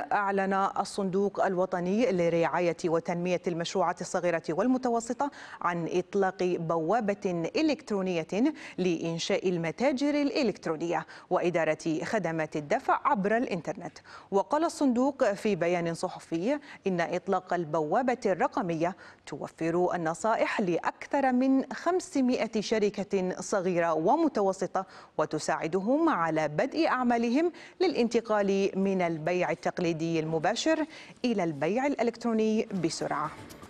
أعلن الصندوق الوطني لرعاية وتنمية المشروعات الصغيرة والمتوسطة عن إطلاق بوابة إلكترونية لإنشاء المتاجر الإلكترونية وإدارة خدمات الدفع عبر الإنترنت. وقال الصندوق في بيان صحفي إن إطلاق البوابة الرقمية توفر النصائح لأكثر من 500 شركة صغيرة ومتوسطة وتساعدهم على بدء أعمالهم للانتقال من البيع التقليدي المباشر إلى البيع الإلكتروني بسرعة.